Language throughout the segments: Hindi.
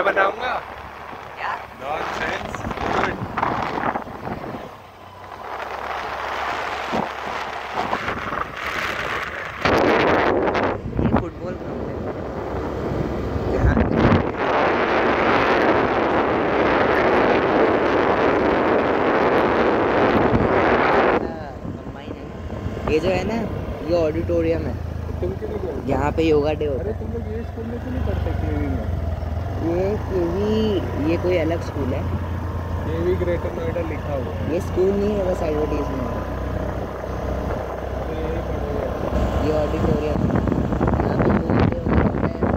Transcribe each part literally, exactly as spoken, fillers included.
बनाऊंगा क्या नॉनसेंस। ये फुटबॉल ग्राउंड है यहाँ कंबाइन है ना। ये जो है ना ये ऑडिटोरियम है, तुम क्यों नहीं गए? यहाँ पे योगा डे होता अरे है। तुम लोग ये स्कूल में क्यों नहीं पढ़ते केवी में? ये केवी ये कोई अलग स्कूल है। केवी ग्रेटर नोएडा लिखा हुआ है। ये स्कूल नहीं है, बस एडवर्टीजमेंट है। अरे यही पढ़ो। ये ऑडिटोरियम है, यहाँ पे योगा डे होता है।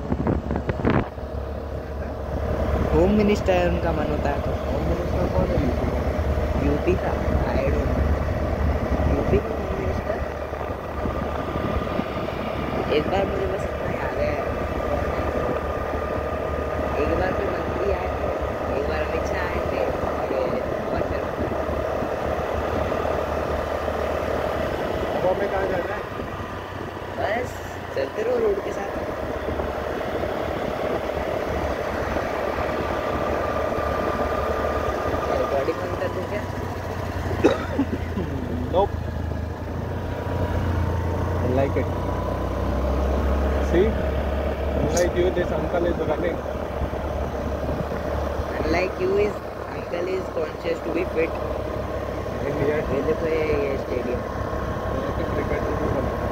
होम मिनिस्टर है, उनका मन होता है तो। होम मिनिस्टर कौन है यूपी का? यूपी का आई डोंट नो। यूपी का होम मिनिस्टर एक बार मुझे बस इतना याद है, एक बार कोई मंत्री आए थे, एक बार अमित शाह आए थे और फिर अब हमें कहाँ जाना है? बस चलते रहो रोड के साथ। बॉडी बंद कर दूं क्या? Nope. I like it. See? Unlike you, this uncle is running. Unlike you is uncle is conscious to be fit. And yet, ये देखो ये ये स्टेडियम। यहाँ पे क्रिकेट भी बनता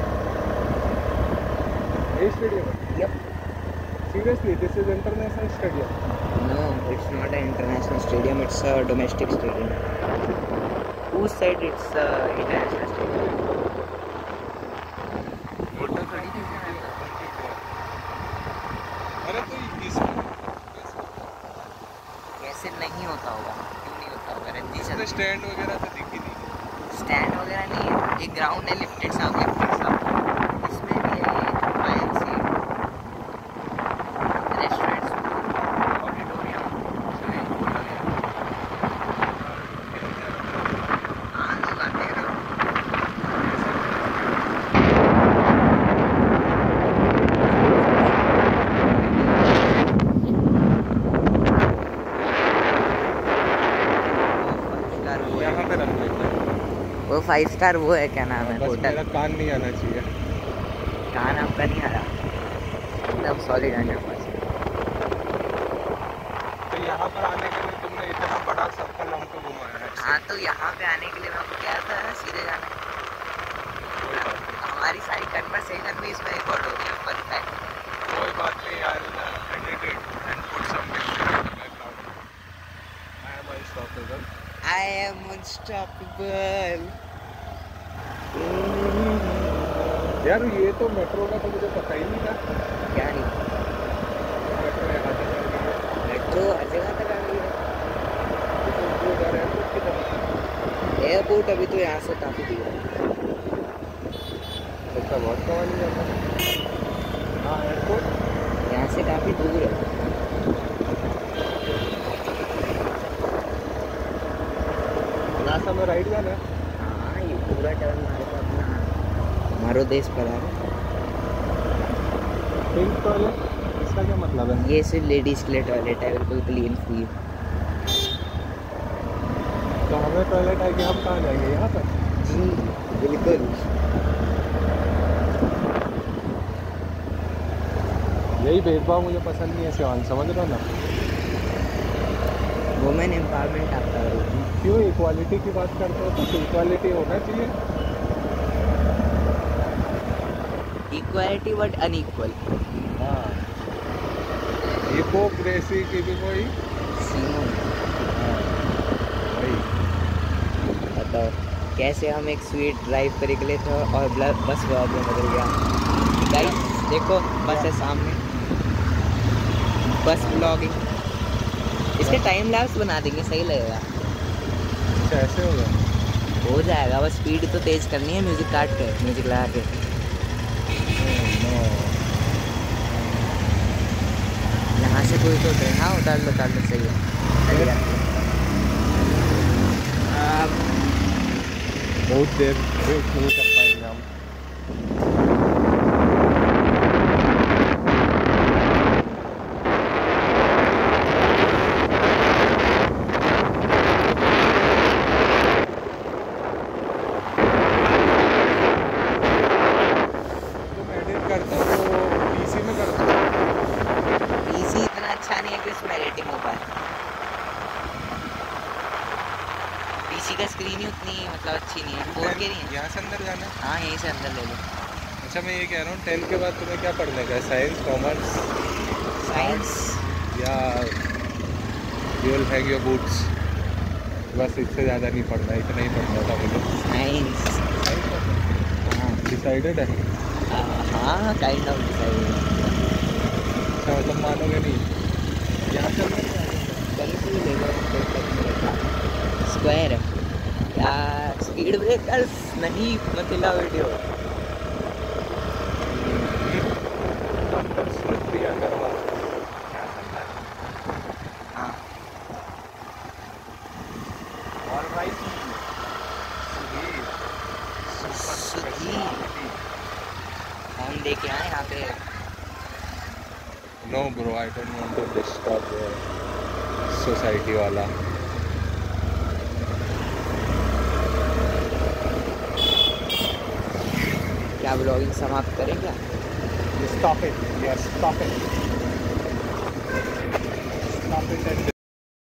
है। ये स्टेडियम है? Yep. Seriously, this is international stadium. No, it's not an international stadium. It's a domestic stadium. Who said it's a international stadium? Motor खड़ी थी अरे तो इस कैसे नहीं होता होगा? क्यों नहीं होता होगा? रंजी इसमें सर स्टैंड वगैरह तो दिख ही नहीं। स्टैंड वगैरह नहीं है, एक ग्राउंड है लिफ्टेड सा लिफ्टेड सा, इसमें भी है ये fancy restaurants auditorium swimming pool वगैरह। हाँ लोग आते हैं ना। यहाँ पे रख लेते हैं। वो फाइव स्टार वो है, क्या नाम है बस होटल? मेरा कान नहीं आना चाहिए। कान आपका नहीं आ रहा, एकदम सॉलिड हंड्रेड परसेंट। तो यहाँ पर आने के लिए तुमने इतना बड़ा सर्कल हमको घुमाया है। हाँ तो यहाँ पे आने के लिए हम क्या था सीधे जाना। हमारी सारी कन्वर्सेशन भी इसमें रिकॉर्ड हो गई है, परफेक्ट। कोई बात नहीं यार, edit it and put some picture in the background. I am unstoppable. I am unstoppable. यार ये तो मेट्रो का तो मुझे पता ही नहीं था। क्या नहीं? मेट्रो यहाँ तक आ गई है। मेट्रो हर जगह तक आ गई है। तो उधर एयरपोर्ट की तरफ। एयरपोर्ट अभी तो यहाँ से काफी दूर है। इसका बहुत कमाल नहीं जाता। हाँ एयरपोर्ट यहाँ से काफी दूर है। नासा में राइड जाना है। हाँ ये पूरा टर्न मारे तो अपना हमारो देश पर है। पिंक टॉयलेट इसका क्या मतलब है? ये सिर्फ लेडीज के लिए टॉयलेट है, बिल्कुल क्लीन फ्री। तो हमें टॉयलेट है कि हम कहाँ जाएंगे? यहाँ पर जी बिल्कुल। यही भेदभाव मुझे पसंद नहीं है शिवान, समझ रहे हो ना? वुमेन एम्पावरमेंट आपका करोगी। क्यों इक्वालिटी की बात करते हो? तो इक्वालिटी होना चाहिए। Equality but unequal. हाँ हिपोक्रेसी की भी कोई सीमा भाई। बताओ कैसे हम एक स्वीट ड्राइव पर निकले थे और बस ब्लॉग में बदल गया। गाइस देखो बस है सामने, बस ब्लॉगिंग। इसके टाइम लैप्स बना देंगे, सही लगेगा। कैसे होगा? हो जाएगा, बस स्पीड तो तेज करनी है, म्यूजिक काट के म्यूजिक लगा के। यहाँ से कोई तो ट्रेन, हाँ उतार लो उतार लो, सही है। बहुत देर वेट नहीं कर पाएंगे हम। करता हूँ वो पीसी में करता हूँ। पीसी इतना अच्छा नहीं है कि उसमें एडिटिंग हो पाए। पीसी का स्क्रीन ही उतनी मतलब अच्छी नहीं है, फोर के नहीं है। यहाँ से अंदर जाना है। हाँ यहीं से अंदर ले लो। अच्छा मैं ये कह रहा हूँ टेंथ के बाद तुम्हें क्या पढ़ने का है, साइंस कॉमर्स साइंस या you will hang your boots? बस इससे ज़्यादा नहीं पढ़ना, इतना ही पढ़ना था मुझे। साइंस। हाँ डिसाइडेड है? हाँ काइंड ऑफ डिसाइडेड। अच्छा मतलब मानोगे नहीं? यहाँ से अंदर कहीं से भी ले लो, कोई फर्क नहीं पड़ता। स्क्वायर है यार, स्पीड ब्रेकर्स नहीं मतलब वीडियो। हाँ सुधीर हम देखे आए यहाँ पे। No bro, I don't want to disturb society वाला। क्या ब्लॉगिंग समाप्त करें क्या? Stop it. Yes, stop it. Stop it.